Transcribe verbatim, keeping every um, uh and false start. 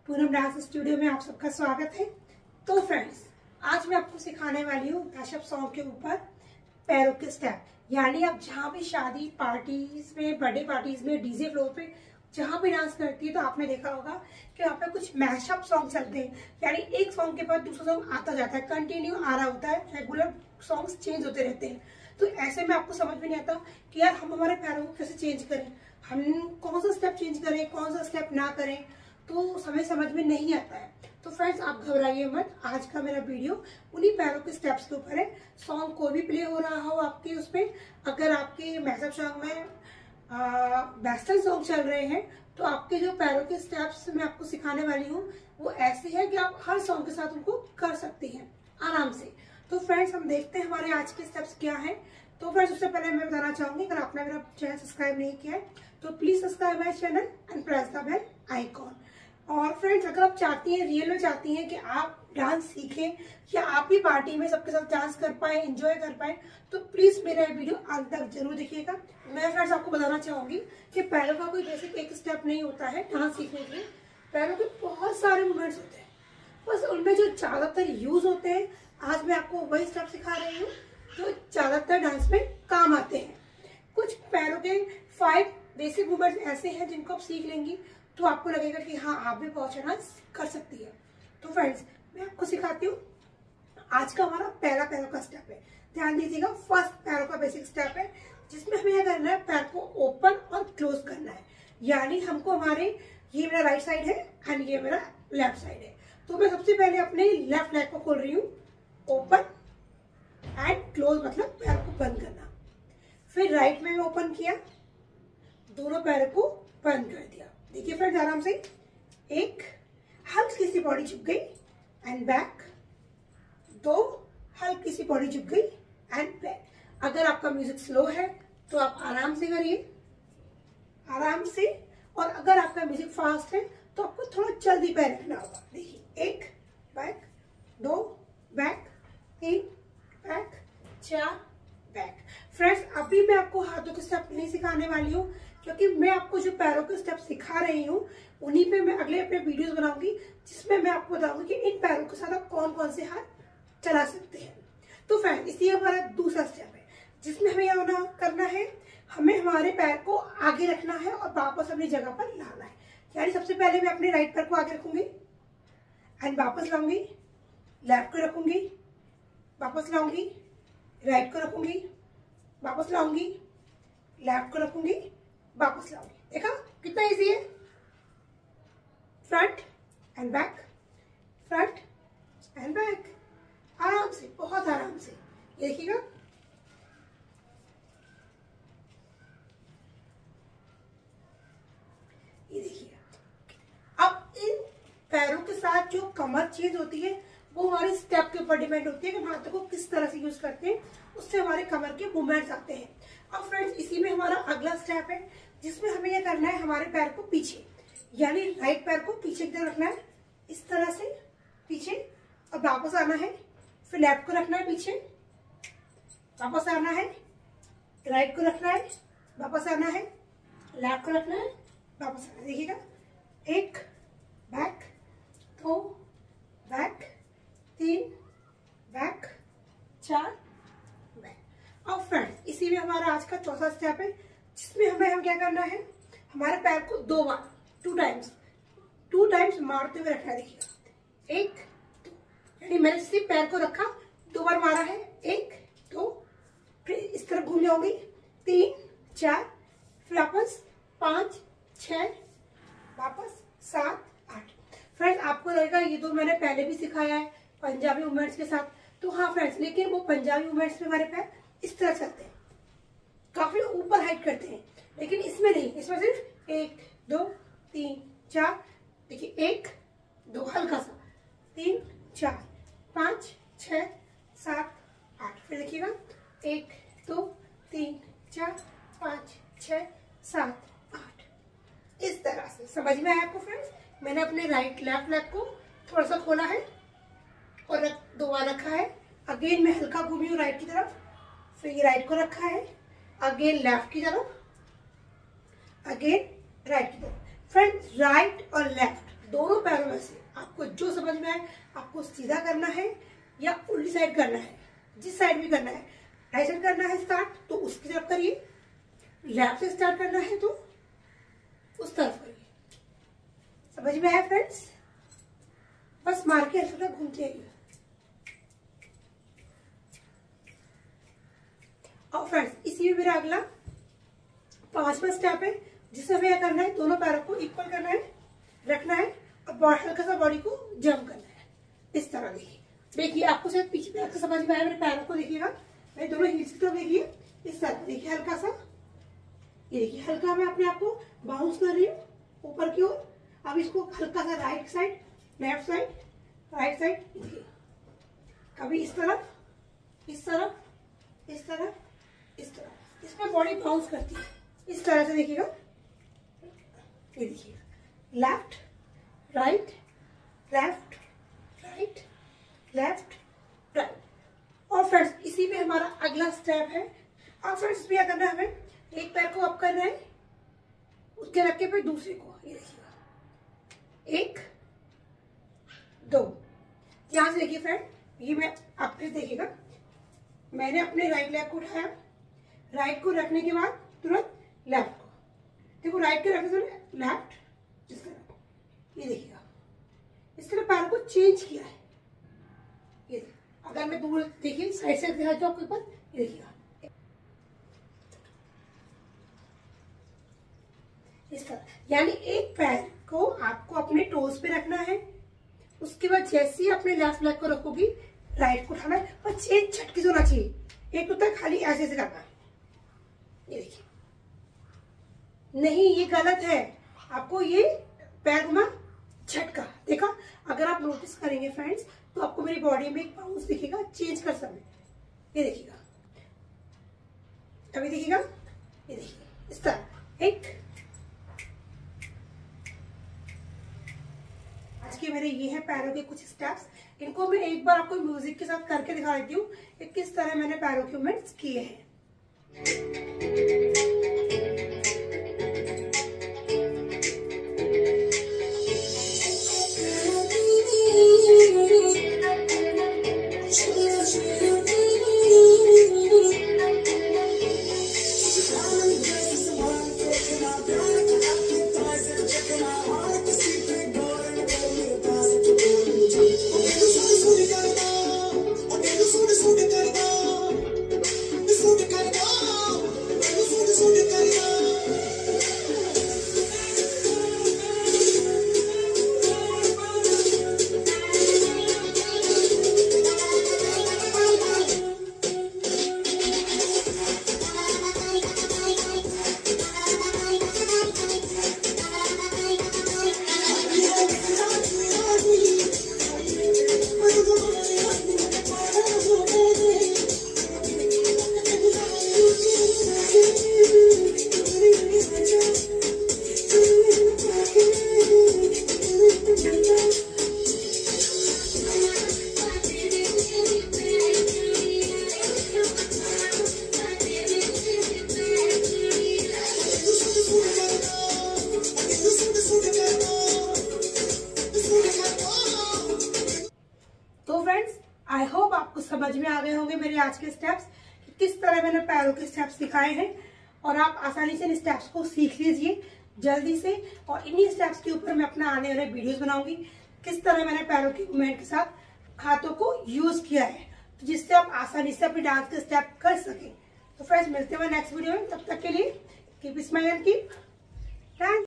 Poonam dance studio में आप सबका स्वागत है। तो फ्रेंड्स, आज मैं आपको सिखाने वाली हूँ गैशअप सॉन्ग के ऊपर पैरों के स्टेप। यानी आप जहाँ भी शादी पार्टीज में, बर्थडे पार्टीज में, डीजे फ्लोर पे जहाँ भी डांस करती है तो आपने देखा होगा कि वहाँ पे कुछ मैशअप सॉन्ग चलते हैं। यानी एक सॉन्ग के बाद दूसरा सॉन्ग आता जाता है, कंटिन्यू आ रहा होता है, रेगुलर सॉन्ग्स चेंज होते रहते हैं। तो ऐसे में आपको समझ में नहीं आता कि यार हम हमारे पैरों को कैसे चेंज करें, हम कौन सा स्टेप चेंज करें, कौन सा स्टेप ना करें, तो हमें समझ में नहीं आता है। तो फ्रेंड्स, आप घबराइए मत, आज का मेरा वीडियो उन्हीं पैरों के स्टेप्स के ऊपर है। सॉन्ग कोई भी प्ले हो रहा हो आपके उस पर, अगर आपके मैशअप सॉन्ग में वेस्टर्न सॉन्ग चल रहे हैं तो आपके जो पैरों के स्टेप्स मैं आपको सिखाने वाली हूँ वो ऐसे है कि आप हर सॉन्ग के साथ उनको कर सकती हैं आराम से। तो फ्रेंड्स, हम देखते हैं हमारे आज के स्टेप्स क्या हैं। तो फ्रेंड्स, उससे पहले मैं बताना चाहूंगी, अगर आपने मेरा चैनल सब्सक्राइब नहीं किया है तो please subscribe my channel and press the bell icon. और फ्रेंड्स, अगर आप चाहती हैं, रियल में चाहती हैं कि आप डांस सीखें या आप भी पार्टी में सबके साथ डांस कर पाए, एंजॉय कर पाए, तो प्लीज मेरा ये वीडियो अंत तक जरूर देखिएगा। मैं फ्रेंड्स आपको बताना चाहूंगी कि पैरों का कोई बेसिक एक स्टेप नहीं होता है डांस सीखने के लिए। पैरों के बहुत सारे मूवमेंट्स होते हैं, बस उनमें जो ज्यादातर यूज होते हैं, आज मैं आपको वही स्टेप सिखा रही हूँ जो ज्यादातर डांस में काम आते हैं। कुछ पैरों के फाइव बेसिक मूवमेंट्स ऐसे हैं जिनको आप सीख लेंगी तो आपको लगेगा कि हाँ, आप भी बहुत अच्छा डांस कर सकती है। तो फ्रेंड्स, मैं आपको सिखाती हूँ। आज का हमारा पहला पैरों का स्टेप है, ध्यान दीजिएगा। फर्स्ट पैरों का बेसिक स्टेप है जिसमें हमें क्या करना है, पैर को ओपन और क्लोज करना है। यानी हमको हमारे, ये मेरा राइट साइड है एंड ये मेरा लेफ्ट साइड है। तो मैं सबसे पहले अपने लेफ्ट लेग को खोल रही हूँ, ओपन एंड क्लोज मतलब पैर को बंद करना। फिर राइट में मैं ओपन किया, दोनों पैरों को बंद कर दिया। देखिए फ्रेंड्स, आराम से एक हल्की सी बॉडी झुक गई एंड बैक, दो हल्की सी बॉडी झुक गई एंड बैक। अगर आपका म्यूजिक स्लो है तो आप आराम से करिए, आराम से। और अगर आपका म्यूजिक फास्ट है तो आपको थोड़ा जल्दी पैर रखना होगा। देखिए, एक बैक, दो बैक, तीन बैक, चार बैक। फ्रेंड्स, अभी मैं आपको हाथों के स्टेप नहीं सिखाने वाली हूँ क्योंकि मैं आपको जो पैरों के स्टेप सिखा रही हूँ उन्हीं पे मैं अगले अपने वीडियोस बनाऊंगी जिसमें मैं आपको बताऊंगी कि इन पैरों के साथ आप कौन कौन से हाथ चला सकते हैं। तो फ्रेंड्स, इसी हमारा दूसरा स्टेप है जिसमें हमें यह करना है, हमें हमारे पैर को आगे रखना है और वापस अपनी जगह पर लाना है। यानी सबसे पहले मैं अपने राइट पैर को आगे रखूंगी एंड वापस लाऊंगी, लेफ्ट को रखूंगी, वापस लाऊंगी, राइट को रखूंगी, वापस लाऊंगी, लेफ्ट को रखूंगी, वापस लाऊंगी। देखा कितना इजी है। Front and back, front and back, आराम से, बहुत आराम से। ये देखिएगा, ये देखिए। अब इन पैरों के साथ जो कमर चेंज होती है वो हमारे स्टेप के ऊपर डिपेंड होती है कि हम हाथों को किस तरह से यूज करते हैं, उससे हमारे कमर के मूवमेंट्स आते हैं। अब फ्रेंड्स, इसी में हमारा अगला स्टेप है जिसमें हमें यह करना है, हमारे पैर को पीछे, यानी राइट पैर को पीछे की तरफ रखना है, इस तरह से पीछे, और वापस आना है। फिर लेफ्ट को रखना है पीछे, वापस आना है, राइट को रखना है, वापस आना है, लेफ्ट को रखना है, वापस आना है। देखिएगा, एक बैक, दो बैक, तीन बैक, चार बैक। अब फ्रेंड्स, इसी में हमारा आज का चौथा स्टेप है जिसमें हमें हम क्या करना है, हमारे पैर को दो बार, टू टाइम्स टू टाइम्स मारते हुए रखना है। देखिएगा, एक दो, यानी मैंने सिर्फ पैर को रखा, दो बार मारा है, एक दो, फिर इस तरफ घूम जाऊंगी, तीन चार, फिर वापस पांच छह, वापस सात आठ। फ्रेंड्स, आपको लगेगा ये तो मैंने पहले भी सिखाया है पंजाबी मूवमेंट्स के साथ। तो हाँ फ्रेंड्स, लेकिन वो पंजाबी मूवमेंट्स में हमारे पैर इस तरह चलते हैं, काफी ऊपर हाइट करते हैं, लेकिन इसमें नहीं। इसमें सिर्फ एक दो तीन चार, देखिए, एक दो हल्का सा, तीन चार, पाँच छः सात आठ। फिर देखिएगा, एक दो तीन चार, पाँच छः सात आठ। इस तरह से समझ में आया आपको फ्रेंड्स? मैंने अपने राइट लेफ्ट लेग को थोड़ा सा खोला है और दो बार रखा है। अगेन मैं हल्का घूमी हूँ राइट की तरफ, फिर ये राइट को रखा है, अगेन लेफ्ट की तरफ, अगेन राइट की तरफ। फ्रेंड्स, राइट और लेफ्ट दोनों पैरों में से आपको जो समझ में आए, आपको सीधा करना है या उल्टी साइड करना है, जिस साइड भी करना है। राइट साइड करना है स्टार्ट तो उसकी तरफ करिए, लेफ्ट से स्टार्ट करना है तो उस तरफ करिए। समझ में आया फ्रेंड्स? बस मार के ऐसा घूमते आइए। और फ्रेंड्स इसी में मेरा अगला पांचवा स्टेप है, जिसमें हमें करना है दोनों पैरों को इक्वल करना है, रखना है और हल्का सा बॉडी को जंप करना है। इस तरह देखिए, देखिए आपको शायद पीछे पैर का समझ में आया, मेरे पैरों को देखिएगा, मेरे दोनों हील्स की तरफ देखिए, इस तरह देखिए हल्का सा, ये देखिए हल्का मैं अपने आप को बाउंस कर रही हूँ ऊपर की ओर। अब इसको हल्का सा right side, left side, right side, देखिए कभी इस तरफ, इस तरफ, इस तरफ, इस तरफ, इसमें बॉडी बाउंस करती है इस तरह से। देखिएगा, ये देखिए left right, left right, left right. और फ्रेंड्स इसी में हमारा अगला स्टेप है। अब फ्रेंड्स क्या करना है, हमें एक पैर को अप करना है, उसके रखे पे दूसरे को, ये देखिएगा एक दो। यहां से देखिए फ्रेंड, ये मैं आप फिर देखिएगा, मैंने अपने राइट लेग को उठाया, राइट को रखने के बाद तुरंत लेफ्ट को, देखो राइट के रखने से लेफ्ट, इस तरह, ये देखिएगा इस तरह पैर को चेंज किया है। ये अगर मैं दूर देखिए साइड से दिखा दो आपके ऊपर, ये देखिएगा इस तरह, यानी एक पैर को आपको अपने टोज पे रखना है, उसके बाद जैसे ही अपने लेफ्ट लेग को रखोगी राइट को उठाना है, और चेंज झटके से होना चाहिए, एक तो तक खाली ऐसे ऐसे करना है। ये देखिए, नहीं ये गलत है, आपको ये पैर घुमा झटका, देखा? अगर आप नोटिस करेंगे फ्रेंड्स तो आपको मेरी बॉडी में एक बाउंस दिखेगा चेंज कर समय। ये देखिएगा, अभी देखिएगा, ये देखिए इस तरह। एक आज के मेरे ये हैं पैरों के कुछ स्टेप्स, इनको मैं एक बार आपको म्यूजिक के साथ करके दिखा देती हूँ कि किस तरह मैंने पैरों के मूवमेंट्स किए हैं। आई होप आपको समझ में आ गए होंगे मेरे आज के स्टेप्स, किस तरह मैंने पैरों के स्टेप्स दिखाए हैं, और आप आसानी से इन स्टेप्स को सीख लीजिए जल्दी से। और इन्हीं स्टेप्स के ऊपर मैं अपना आने वाले वीडियोस बनाऊंगी, किस तरह मैंने पैरों के मूवमेंट के साथ हाथों को यूज किया है, तो जिससे आप आसानी से अपने डांस के स्टेप कर सकें। तो फ्रेंड्स मिलते हैं नेक्स्ट वीडियो में, तब तक के लिए keep smile and keep dance.